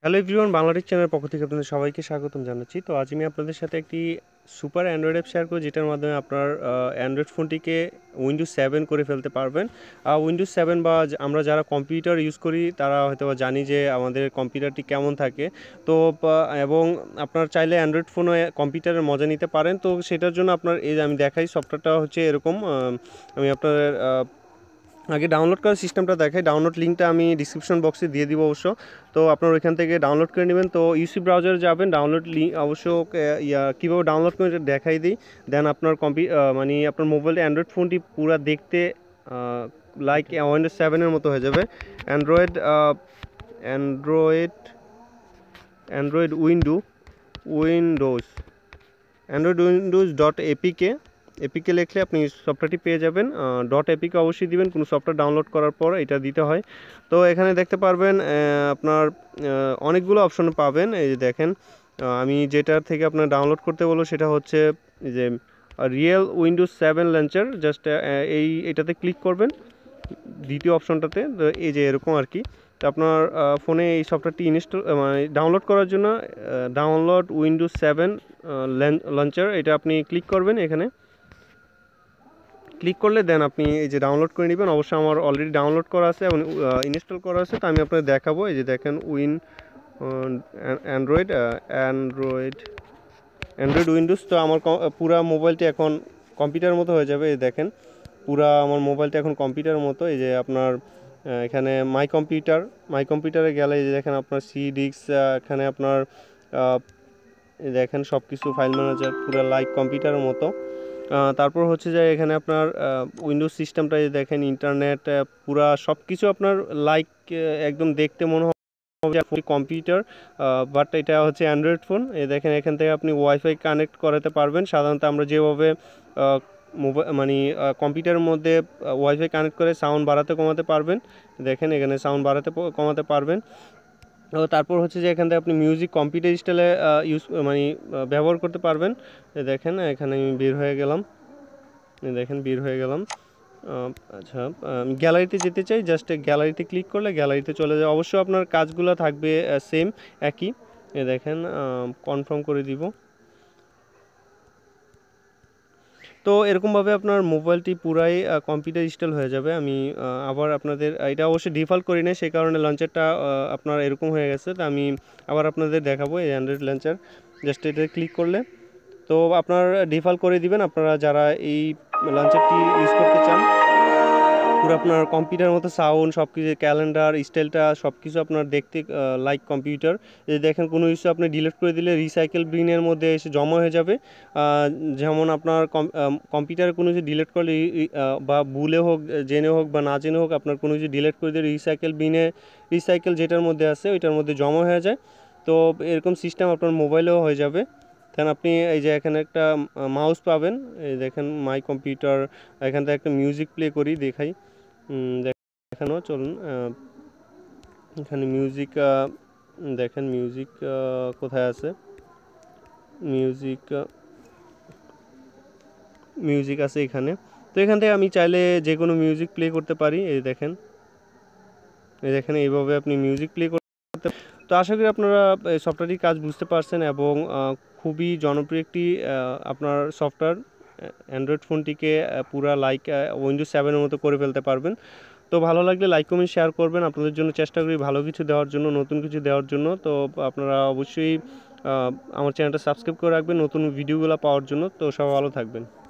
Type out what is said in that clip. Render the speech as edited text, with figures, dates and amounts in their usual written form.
Hello everyone, Bangladesh চ্যানেলের পক্ষ থেকে আপনাদের সবাইকে স্বাগতম জানাচ্ছি। তো আজ আমি আপনাদের সাথে একটি সুপার অ্যান্ড্রয়েড অ্যাপ শেয়ার করব, যেটার মাধ্যমে আপনার অ্যান্ড্রয়েড ফোনটিকে উইন্ডোজ 7 করে ফেলতে পারবেন। উইন্ডোজ 7 বা আমরা যারা কম্পিউটার ইউজ করি তারা হয়তো জানি যে আমাদের কম্পিউটারটি কেমন থাকে। তো এবং আপনার চাইলে অ্যান্ড্রয়েড ফোনে কম্পিউটারের মজা নিতে পারেন। তো সেটার জন্য আপনার এই আমি দেখাই, সফটওয়্যারটা হচ্ছে এরকম। আমি আপনাদের আগে ডাউনলোড করার সিস্টেমটা দেখাই। ডাউনলোড লিঙ্কটা আমি ডিসক্রিপশন বক্সে দিয়ে দিব অবশ্য। তো আপনার ওইখান থেকে ডাউনলোড করে নেবেন। তো ইউসি ব্রাউজারে যাবেন, ডাউনলোড লিঙ্ক অবশ্য কীভাবে ডাউনলোড করে দেখাই দিই। দেন আপনার মানে আপনার মোবাইল অ্যান্ড্রয়েড ফোনটি পুরো দেখতে লাইক উইন্ডোজ 7-এর মতো হয়ে যাবে। Android Android Android Windows dot APK লিখলে আপনি সফটওয়্যারটি পেয়ে যাবেন। ডট এপিকে অবশ্যই দিবেন কোনো সফটওয়্যার ডাউনলোড করার পর, এটা দিতে হয়। তো এখানে দেখতে পারবেন আপনার অনেকগুলো অপশন পাবেন। এই যে দেখেন, আমি যেটার থেকে আপনার ডাউনলোড করতে বলবো সেটা হচ্ছে যে রিয়েল উইন্ডোজ 7 লঞ্চার। জাস্ট এটাতে ক্লিক করবেন দ্বিতীয় অপশনটাতে। তো এই যে এরকম আর কি। তো আপনার ফোনে এই সফটওয়্যারটি মানে ডাউনলোড করার জন্য ডাউনলোড উইন্ডোজ 7 লঞ্চার এটা আপনি ক্লিক করবেন। এখানে ক্লিক করলে দেন আপনি এই যে ডাউনলোড করে নেবেন। অবশ্যই আমার অলরেডি ডাউনলোড করা আছে এবং ইনস্টল করা আছে। তো আমি আপনাদের দেখাবো। এই যে দেখেন অ্যান্ড্রয়েড উইন্ডোজ। তো আমার পুরা মোবাইলটি এখন কম্পিউটারের মতো হয়ে যাবে। এই দেখেন পুরা আমার মোবাইলটা এখন কম্পিউটারের মতো। এই যে আপনার এখানে মাই কম্পিউটারে গেলে এই যে দেখেন আপনার ডিস্ক, এখানে আপনার দেখেন সব কিছু ফাইল ম্যানেজার পুরো লাইক কম্পিউটারের মতো। তারপর হচ্ছে যে এখানে আপনার উইন্ডোজ সিস্টেমটা দেখেন, ইন্টারনেট পুরা সব কিছু আপনার লাইক একদম দেখতে মনে হয় কম্পিউটার, বাট এটা হচ্ছে অ্যান্ড্রয়েড ফোন। এই দেখেন এখান থেকে আপনি ওয়াইফাই কানেক্ট করাতে পারবেন। সাধারণত আমরা যেভাবে মোবাইল মানে কম্পিউটারের মধ্যে ওয়াইফাই কানেক্ট করে সাউন্ড বাড়াতে কমাতে পারবেন। দেখেন এখানে সাউন্ড বাড়াতে কমাতে পারবেন। তারপর হচ্ছে যে এখান থেকে আপনি মিউজিক কম্পিউটার স্টাইলে ব্যবহার করতে পারবেন। দেখেন এখানে আমি বের হয়ে গেলাম। আচ্ছা, আমি গ্যালারিতে যেতে চাই। জাস্ট গ্যালারিতে ক্লিক করলে গ্যালারিতে চলে যায়। অবশ্যই আপনার কাজগুলো থাকবে সেম একই। দেখেন কনফার্ম করে দিব। তো এরকমভাবে আপনার মোবাইলটি পুরাই কম্পিউটার ইনস্টল হয়ে যাবে। আমি আবার আপনাদের এটা অবশ্যই ডিফল্ট করি না, সেই কারণে লঞ্চারটা আপনার এরকম হয়ে গেছে। তো আমি আবার আপনাদের দেখাবো এই অ্যান্ড্রয়েড লঞ্চার। জাস্ট এটা ক্লিক করলে তো আপনার ডিফল্ট করে দিবেন। আপনারা যারা এই লঞ্চারটি ইউজ করতে চান, পুরো আপনার কম্পিউটার মতো সাউন্ড সব কিছু, ক্যালেন্ডার স্টাইলটা সব কিছু আপনার দেখতে লাইক কম্পিউটার। এই দেখেন কোনো কিছু আপনি ডিলিট করে দিলে রিসাইকেল বিনের মধ্যে এসে জমা হয়ে যাবে। যেমন আপনার কম্পিউটারে কোনো কিছু ডিলিট করলে বা ভুলে হোক, জেনে হোক বা না জেনে হোক, আপনার কোনো কিছু ডিলিট করে দিয়ে রিসাইকেল যেটার মধ্যে আছে ওইটার মধ্যে জমা হয়ে যায়। তো এরকম সিস্টেম আপনার মোবাইলেও হয়ে যাবে। দেন আপনি এই যে এখানে একটা মাউস পাবেন। এই দেখেন মাই কম্পিউটার, এখান থেকে একটা মিউজিক প্লে করি দেখাই। দেখানো চলুন। এখানে মিউজিক দেখেন, মিউজিক কোথায় আছে, মিউজিক আছে এখানে। তো এখান থেকে আমি চাইলে যে কোনো মিউজিক প্লে করতে পারি। এই দেখেন এইভাবে আপনি মিউজিক প্লে করতে। তো আশা করি আপনারা সফটওয়্যারটির কাজ বুঝতে পারছেন এবং খুবই জনপ্রিয় একটি আপনার সফটওয়্যার। অ্যান্ড্রয়েড ফোনটিকে পুরা লাইক উইন্ডোজ 7-এর মতো করে ফেলতে পারবেন। তো ভালো লাগলে লাইক কমেন্ট শেয়ার করবেন। আপনাদের জন্য চেষ্টা করি ভালো কিছু দেওয়ার জন্য, নতুন কিছু দেওয়ার জন্য। তো আপনারা অবশ্যই আমার চ্যানেলটা সাবস্ক্রাইব করে রাখবেন নতুন ভিডিওগুলো পাওয়ার জন্য। তো সবাই ভালো থাকবেন।